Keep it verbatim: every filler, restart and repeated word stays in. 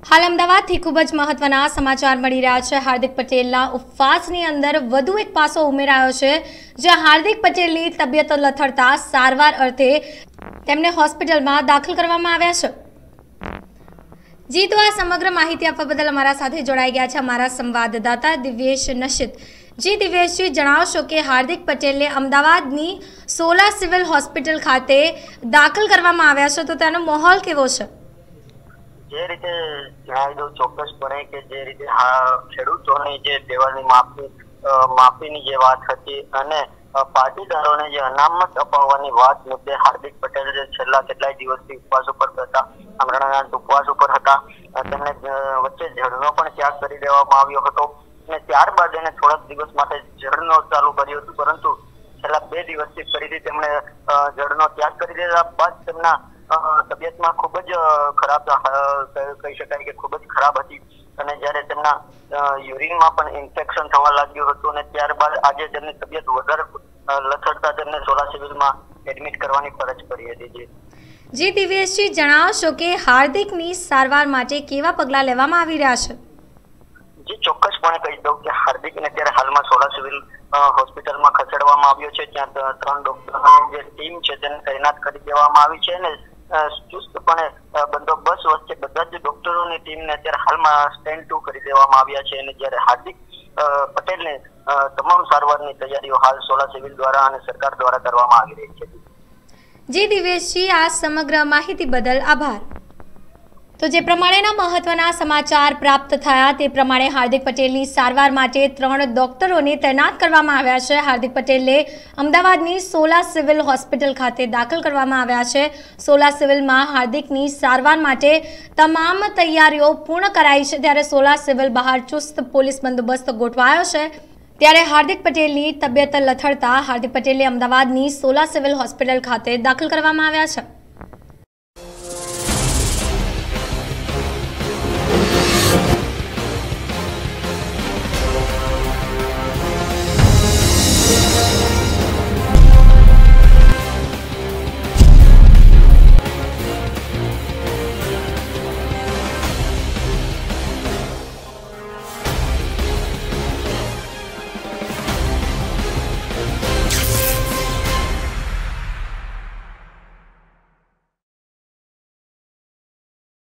हाल अमदावादथी खूब ज महत्वना समाचार मळी रह्या छे। हार्दिक पटेलना उपवासनी अंदर वधु एक पासो उमेरायो छे, ज्यां हार्दिक पटेलनी तबियत लथड़ता सारवार अर्थे तेमने होस्पिટલમાં दाखल करवामां આવ્યા છે। जी तो आ समग्र माहिती आपवा बदल अमारा साथे जोड़ाई गया है अमारा संवाददाता दिव्येश नशित। जी दिव्येशजी, जणावशो के हार्दिक पटेलने अमदावादनी सोला सिविल होस्पिटल खाते दाखल करवामां આવ્યા છે, तो तेनो माहोल केवो छे? जे रीते जणावी दઉં ચોક્કસપણે કે જે રીતે આ ખેડૂતોની જે દેવાની માફી માફીની જે વાત હતી અને પાટીદારોને જે અનામત અપાવવાની વાત મુદ્દે હાર્દિક પટેલ જે છેલ્લા કેટલાય દિવસથી ઉપવાસ ઉપર હતા, અમરનાથ ઉપવાસ ઉપર હતા, તેમને વચ્ચે જળનો પણ ત્યાગ કરી દેવામાં આવ્યો હતો અને ત્યારબાદ એને થોડાક દિવસ માટે જળનો ચાલુ કર્યો હતો, પરંતુ છેલ્લા બે દિવસથી ફરીથી તેમણે જળનો ત્યાગ કરી દીધા બાદ તેમના તબિયતમાં ખૂબ જ ખરાબ કહી શકાય કે ખૂબ જ ખરાબ હતી અને જ્યારે તેમના યુરિનમાં પણ ઇન્ફેક્શન થવા લાગ્યું હતું અને ત્યારબાદ આજે તેમની તબિયત વધારે લથડતા તેમને સોલા સિવિલમાં એડમિટ કરવાની ફરજ પડી હતી। જી દિવ્યેશજી, જણાવશો કે હાર્દિકની સારવાર માટે કેવા પગલાં લેવામાં આવી રહ્યા છે? જી ચોક્કસપણે કહી દઉં કે હાર્દિકને અત્યારે હાલમાં સોલા સિવિલ હોસ્પિટલમાં ખસેડવામાં આવ્યો છે। ત્યાં ત્રણ ડોક્ટરોની જે ટીમ છે તેને તૈનાત કરી દેવામાં આવી છે અને ચુસ્તપણે બંદોબસ્ત વચ્ચે બધા જ ડોક્ટરોની ટીમને અત્યારે હાલમાં સ્ટેન્ડ ટુ કરી દેવામાં આવ્યા છે અને જ્યારે હાર્દિક પટેલને તમામ સારવારની તૈયારીઓ હાલ સોલા સિવિલ દ્વારા અને સરકાર દ્વારા કરવામાં આવી રહી છે। જી દિવ્યેશજી, આ સમગ્ર માહિતી બદલ આભાર। તો જે પ્રમાણેના મહત્વના સમાચાર પ્રાપ્ત થયા તે પ્રમાણે હાર્દિક પટેલની સારવાર માટે ત્રણ ડોક્ટરોને તૈનાત કરવામાં આવ્યા છે। હાર્દિક પટેલને અમદાવાદની સોલા સિવિલ હોસ્પિટલ ખાતે દાખલ કરવામાં આવ્યા છે। સોલા સિવિલમાં હાર્દિકની સારવાર માટે તમામ તૈયારીઓ પૂર્ણ કરાઈ છે, ત્યારે સોલા સિવિલ બહાર ચુસ્ત પોલીસ બંદોબસ્ત ગોઠવાયો છે। ત્યારે હાર્દિક પટેલની તબિયત લથડતા હાર્દિક પટેલને અમદાવાદની સોલા સિવિલ હોસ્પિટલ ખાતે દાખલ કરવામાં આવ્યા છે।